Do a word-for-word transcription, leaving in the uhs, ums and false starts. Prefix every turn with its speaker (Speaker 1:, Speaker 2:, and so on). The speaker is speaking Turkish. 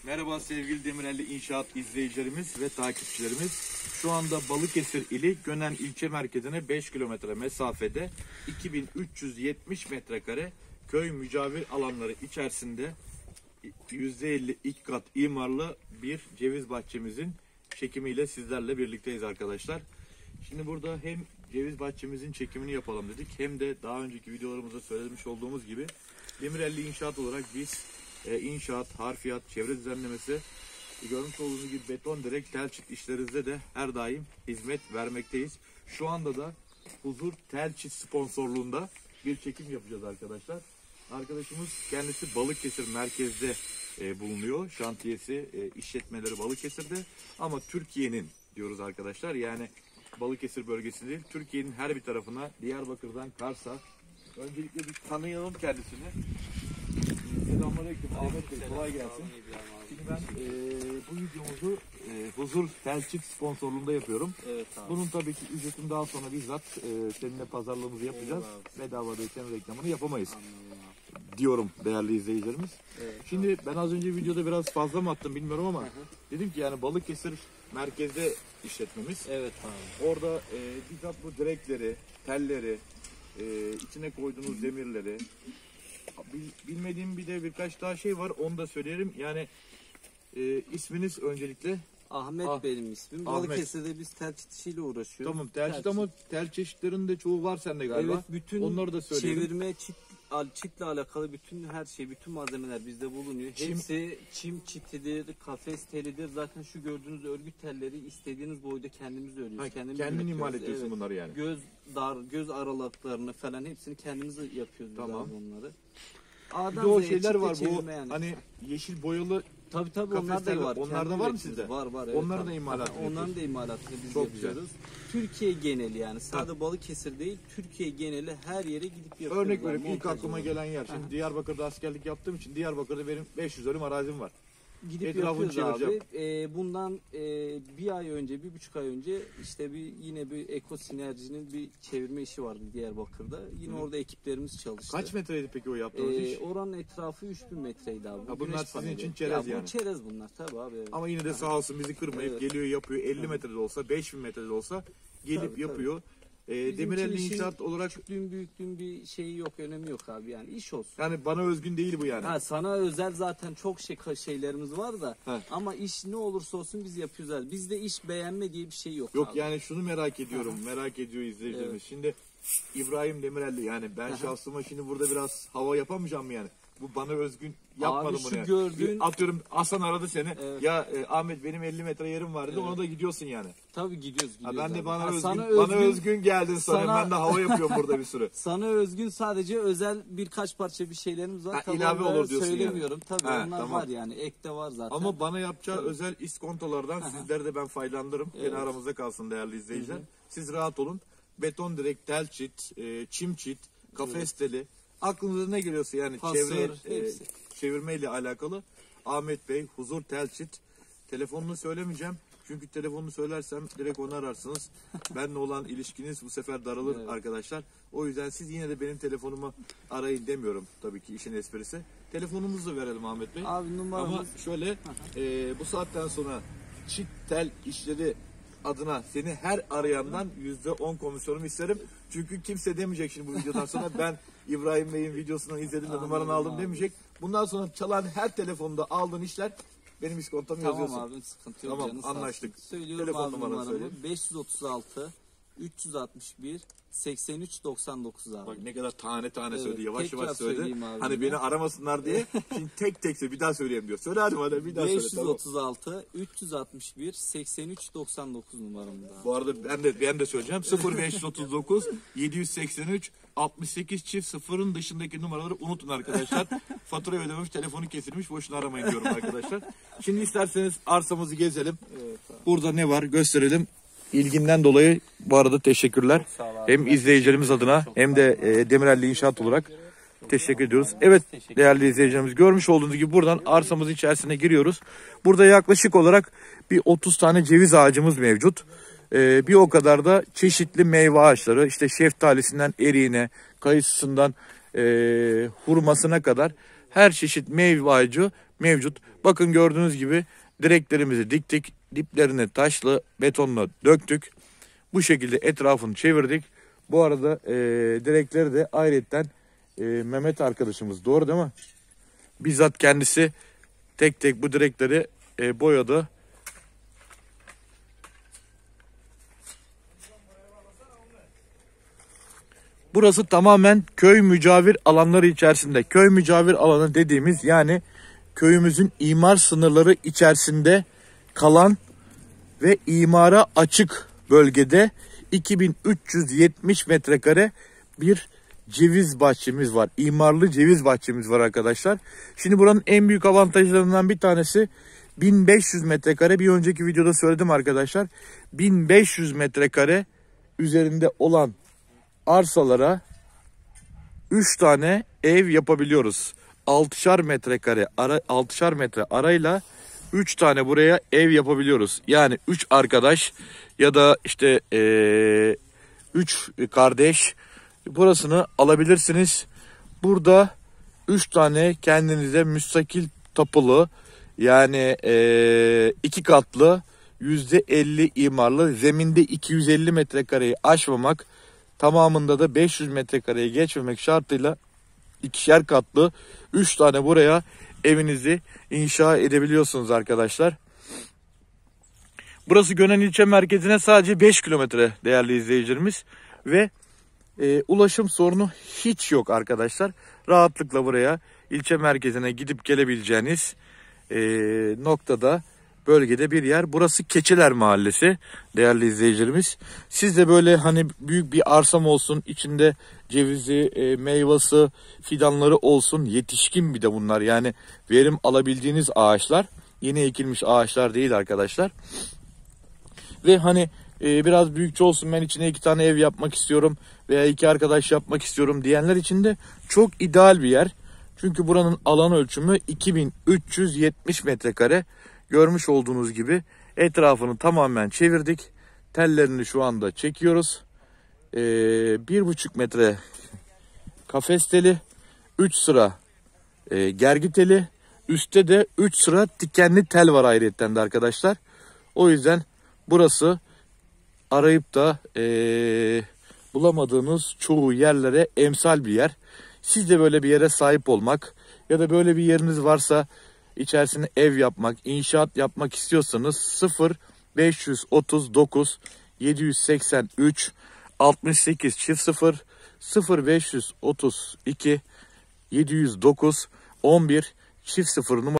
Speaker 1: Merhaba sevgili Demirelli İnşaat izleyicilerimiz ve takipçilerimiz. Şu anda Balıkesir ili Gönen ilçe merkezine beş kilometre mesafede iki bin üç yüz yetmiş metrekare köy mücavir alanları içerisinde yüzde elli iki kat imarlı bir ceviz bahçemizin çekimiyle sizlerle birlikteyiz arkadaşlar. Şimdi burada hem ceviz bahçemizin çekimini yapalım dedik, hem de daha önceki videolarımızda söylemiş olduğumuz gibi Demirelli İnşaat olarak biz e, inşaat, harfiyat, çevre düzenlemesi, e, görmüş olduğunuz gibi beton direk, telçit işlerimizde de her daim hizmet vermekteyiz. Şu anda da Huzur Telçit sponsorluğunda bir çekim yapacağız arkadaşlar. Arkadaşımız kendisi Balıkesir merkezde e, bulunuyor. Şantiyesi, e, işletmeleri Balıkesir'de, ama Türkiye'nin diyoruz arkadaşlar. Yani Balıkesir bölgesi değil, Türkiye'nin her bir tarafına, Diyarbakır'dan Kars'a. Öncelikle bir tanıyalım kendisini. Selamünaleyküm Ahmet Bey, kolay gelsin. Şimdi ben e, bu videomuzu e, Huzur Telçit sponsorluğunda yapıyorum.
Speaker 2: Evet abi.
Speaker 1: Bunun tabii ki ücretini daha sonra bizzat e, seninle pazarlığımızı yapacağız. Bedavadayken reklamını yapamayız.
Speaker 2: Anladım.
Speaker 1: Diyorum değerli izleyicilerimiz.
Speaker 2: Evet,
Speaker 1: Şimdi ben az önce videoda biraz fazla mı attım bilmiyorum ama
Speaker 2: Hı hı.
Speaker 1: dedim ki yani Balıkesir merkezde işletmemiz.
Speaker 2: Evet abi.
Speaker 1: Orada e, bizzat bu direkleri, telleri, e, içine koyduğunuz demirleri, bil- bilmediğim bir de birkaç daha şey var, onu da söyleyelim. Yani e, isminiz öncelikle?
Speaker 2: Ahmet
Speaker 1: Ah,
Speaker 2: benim ismim.
Speaker 1: Ahmet.
Speaker 2: Balıkesir'de biz telçit işiyle uğraşıyoruz.
Speaker 1: Tamam, telçit,
Speaker 2: Telçit.
Speaker 1: ama tel çeşitlerinin de çoğu var sende galiba.
Speaker 2: Evet, bütün
Speaker 1: onları da söyleyelim.
Speaker 2: çevirme, çit, al- çitle alakalı bütün her şey, bütün malzemeler bizde bulunuyor.
Speaker 1: Çim-
Speaker 2: Hepsi çim çitidir, kafes telidir. Zaten şu gördüğünüz örgü telleri istediğiniz boyda kendimiz örüyoruz.
Speaker 1: Ha,
Speaker 2: kendimiz
Speaker 1: kendin
Speaker 2: üretiyoruz.
Speaker 1: imal ediyorsun
Speaker 2: Evet.
Speaker 1: bunları yani.
Speaker 2: Göz dar, göz aralıklarını falan hepsini kendimiz yapıyoruz.
Speaker 1: Tamam.
Speaker 2: Biz abi onları.
Speaker 1: Bir
Speaker 2: A'dan
Speaker 1: de o
Speaker 2: Z'ye
Speaker 1: şeyler
Speaker 2: çitle
Speaker 1: var, bu
Speaker 2: çevirme yani.
Speaker 1: hani yeşil boyalı.
Speaker 2: Tabii tabii
Speaker 1: Kafes
Speaker 2: onlar da
Speaker 1: telleri,
Speaker 2: var.
Speaker 1: onlar da
Speaker 2: Kendi
Speaker 1: var mı
Speaker 2: üretimimiz
Speaker 1: sizde?
Speaker 2: Var var. Evet,
Speaker 1: Onların
Speaker 2: abi.
Speaker 1: da imalatını
Speaker 2: Aha, Onların da
Speaker 1: yapıyorsun.
Speaker 2: imalatını biz
Speaker 1: Çok güzel.
Speaker 2: yapıyoruz. Türkiye geneli yani. Sadece Balıkesir değil, Türkiye geneli her yere gidip yapıyoruz.
Speaker 1: Örnek
Speaker 2: abi,
Speaker 1: vereyim, ilk
Speaker 2: montaj
Speaker 1: aklıma
Speaker 2: olarak.
Speaker 1: gelen yer. Şimdi
Speaker 2: Aha.
Speaker 1: Diyarbakır'da askerlik yaptığım için Diyarbakır'da benim beş yüz dönüm arazim var.
Speaker 2: Gidip
Speaker 1: Etrafını
Speaker 2: yapıyoruz abi.
Speaker 1: çevireceğim.
Speaker 2: Ee, bundan e, bir ay önce, bir buçuk ay önce işte bir yine bir Eko Sinerji'nin bir çevirme işi vardı Diyarbakır'da. Yine
Speaker 1: Hı.
Speaker 2: orada ekiplerimiz çalıştı.
Speaker 1: Kaç metreydi peki o yaptığınız
Speaker 2: Ee,
Speaker 1: iş?
Speaker 2: oranın etrafı üç bin metreydi abi.
Speaker 1: Ha, bunlar
Speaker 2: Güneş
Speaker 1: sizin
Speaker 2: paneli.
Speaker 1: için çerez
Speaker 2: ya, bu
Speaker 1: yani.
Speaker 2: çerez bunlar tabii abi. Evet.
Speaker 1: Ama yine de sağ olsun bizi kırmayıp
Speaker 2: Evet.
Speaker 1: geliyor, yapıyor. elli metrede olsa, beş bin metrede olsa gelip
Speaker 2: Tabii,
Speaker 1: yapıyor. Ee,
Speaker 2: Bizim
Speaker 1: Demirelli
Speaker 2: için işin
Speaker 1: İnşaat olarak
Speaker 2: küçüklüğün büyüklüğün bir şeyi yok, önemi yok abi, yani iş olsun.
Speaker 1: yani bana özgün değil bu yani.
Speaker 2: Ha, sana özel zaten çok şey şeylerimiz var da,
Speaker 1: He.
Speaker 2: ama iş ne olursa olsun biz yapıyoruz abi. Bizde iş beğenme diye bir şey yok.
Speaker 1: Yok
Speaker 2: abi.
Speaker 1: yani şunu merak ediyorum, merak ediyor izleyicilerimiz.
Speaker 2: Evet.
Speaker 1: Şimdi İbrahim Demirelli, yani ben
Speaker 2: Aha.
Speaker 1: şahsıma şimdi burada biraz hava yapamayacağım mı yani? Bu bana özgün, yapmadım
Speaker 2: Abi şu
Speaker 1: bunu yani.
Speaker 2: gördüğün-
Speaker 1: Atıyorum Hasan aradı seni.
Speaker 2: Evet.
Speaker 1: Ya e, Ahmet benim elli metre yerim var dedi.
Speaker 2: Evet.
Speaker 1: Ona da gidiyorsun yani.
Speaker 2: Tabii gidiyoruz
Speaker 1: Ha,
Speaker 2: gidiyoruz.
Speaker 1: ben de
Speaker 2: abi.
Speaker 1: bana
Speaker 2: Ha,
Speaker 1: özgün,
Speaker 2: sana
Speaker 1: bana özgün geldin sana.
Speaker 2: sana-
Speaker 1: Ben de hava yapıyorum burada bir sürü.
Speaker 2: Sana özgün sadece özel birkaç parça bir şeylerimiz var.
Speaker 1: Ha,
Speaker 2: Tabii
Speaker 1: ilave
Speaker 2: onları
Speaker 1: olur diyorsun yani.
Speaker 2: söylemiyorum. Tabii
Speaker 1: Ha,
Speaker 2: onlar
Speaker 1: tamam.
Speaker 2: var yani. Ekte var zaten.
Speaker 1: Ama bana yapacağı
Speaker 2: Tabii.
Speaker 1: özel iskontolardan sizlere de ben faydalanırım.
Speaker 2: Evet.
Speaker 1: Yine aramızda kalsın değerli izleyiciler.
Speaker 2: Hı hı.
Speaker 1: Siz rahat olun. Beton direk, tel çit, e, çim çit, kafes teli. Aklınıza ne geliyorsa yani
Speaker 2: Pasör,
Speaker 1: çevre, e,
Speaker 2: hepsi.
Speaker 1: çevirmeyle alakalı. Ahmet Bey, Huzur Telçit. Telefonunu söylemeyeceğim. Çünkü telefonunu söylersem direkt onu ararsınız. Benimle olan ilişkiniz bu sefer daralır
Speaker 2: Evet.
Speaker 1: arkadaşlar. O yüzden siz yine de benim telefonumu arayın demiyorum, tabii ki işin esprisi. Telefonumuzu da verelim Ahmet Bey.
Speaker 2: Abi numaramız
Speaker 1: Ama şöyle e, bu saatten sonra çit tel işleri adına seni her arayandan yüzde on komisyonumu isterim. Çünkü kimse demeyecek şimdi bu videodan sonra ben İbrahim Bey'in videosundan izledim de
Speaker 2: Anladım
Speaker 1: numaranı aldım
Speaker 2: abi.
Speaker 1: demeyecek. Bundan sonra çalan her telefonda aldığın işler benim iskontomu
Speaker 2: Tamam
Speaker 1: yazıyorsun.
Speaker 2: abi, sıkıntı yok.
Speaker 1: Tamam,
Speaker 2: canı sağ olsun.
Speaker 1: anlaştık.
Speaker 2: Söylüyorum
Speaker 1: Telefon
Speaker 2: abi
Speaker 1: numaranı
Speaker 2: numaramı.
Speaker 1: söyle.
Speaker 2: beş yüz otuz altı üç yüz altmış bir seksen üç doksan dokuz abi.
Speaker 1: Bak ne kadar tane tane
Speaker 2: Evet,
Speaker 1: söyledi. Yavaş
Speaker 2: tekrar
Speaker 1: yavaş söyledi.
Speaker 2: söyleyeyim abi
Speaker 1: Hani
Speaker 2: yine.
Speaker 1: beni aramasınlar diye. Şimdi tek tek söyle, bir daha söyleyeyim diyor. Söyle hadi bana bir daha söyle.
Speaker 2: beş yüz
Speaker 1: Tamam.
Speaker 2: otuz altı üç yüz altmış bir seksen üç doksan dokuz numaramda. abi.
Speaker 1: Bu arada ben de ben de söyleyeceğim. sıfır beş otuz dokuz yedi yüz seksen üç altmış sekiz çift sıfırın dışındaki numaraları unutun arkadaşlar. Fatura ödememiş, telefonu kesilmiş, boşuna aramayın diyorum arkadaşlar. Şimdi isterseniz arsamızı gezelim.
Speaker 2: Evet abi.
Speaker 1: Burada ne var gösterelim. İlginden dolayı bu arada teşekkürler.
Speaker 2: sağ ol abi.
Speaker 1: Hem izleyicilerimiz adına hem de e, Demirelli İnşaat olarak teşekkür ediyoruz. Evet değerli izleyicilerimiz, görmüş olduğunuz gibi buradan arsamızın içerisine giriyoruz. Burada yaklaşık olarak bir otuz tane ceviz ağacımız mevcut. Ee, bir o kadar da çeşitli meyve ağaçları, işte şeftalisinden eriğine, kayısısından e, hurmasına kadar her çeşit meyve ağacı mevcut. Bakın gördüğünüz gibi direklerimizi diktik. Diplerini taşlı betonla döktük. Bu şekilde etrafını çevirdik. Bu arada e, direkleri de ayrıca e, Mehmet arkadaşımız, doğru değil mi? Bizzat kendisi tek tek bu direkleri e, boyadı. Burası tamamen köy mücavir alanları içerisinde. Köy mücavir alanı dediğimiz, yani köyümüzün imar sınırları içerisinde kalan ve imara açık bölgede iki bin üç yüz yetmiş metrekare bir ceviz bahçemiz var. İmarlı ceviz bahçemiz var arkadaşlar. Şimdi buranın en büyük avantajlarından bir tanesi bin beş yüz metrekare. Bir önceki videoda söyledim arkadaşlar. bin beş yüz metrekare üzerinde olan arsalara üç tane ev yapabiliyoruz. altışar metrekare ara, altışar metre arayla üç tane buraya ev yapabiliyoruz. Yani üç arkadaş ya da işte üç kardeş burasını alabilirsiniz. Burada üç tane kendinize müstakil tapulu, yani ee, iki katlı yüzde elli imarlı, zeminde iki yüz elli metrekareyi aşmamak, tamamında da beş yüz metrekareyi geçmemek şartıyla ikişer katlı üç tane buraya evinizi inşa edebiliyorsunuz arkadaşlar. Burası Gönen ilçe merkezine sadece beş kilometre değerli izleyicilerimiz ve e, ulaşım sorunu hiç yok arkadaşlar. Rahatlıkla buraya ilçe merkezine gidip gelebileceğiniz e, noktada, bölgede bir yer. Burası Keçiler Mahallesi değerli izleyicilerimiz. Siz de böyle hani büyük bir arsam olsun, içinde cevizi, e, meyvesi, fidanları olsun, yetişkin bir de bunlar, yani verim alabildiğiniz ağaçlar, yeni ekilmiş ağaçlar değil arkadaşlar. Ve hani e, biraz büyükçe olsun, ben içine iki tane ev yapmak istiyorum veya iki arkadaş yapmak istiyorum diyenler için de çok ideal bir yer. Çünkü buranın alan ölçümü iki bin üç yüz yetmiş metrekare. Görmüş olduğunuz gibi etrafını tamamen çevirdik. Tellerini şu anda çekiyoruz. Ee, bir buçuk metre kafes teli, üç sıra e, gergi teli, üstte de üç sıra dikenli tel var ayrıyetten de arkadaşlar. O yüzden burası arayıp da e, bulamadığınız çoğu yerlere emsal bir yer. Siz de böyle bir yere sahip olmak ya da böyle bir yeriniz varsa, İçerisine ev yapmak, inşaat yapmak istiyorsanız sıfır beş otuz dokuz yedi yüz seksen üç altmış sekiz çift sıfır sıfır beş otuz iki yedi yüz dokuz on bir çift sıfır numara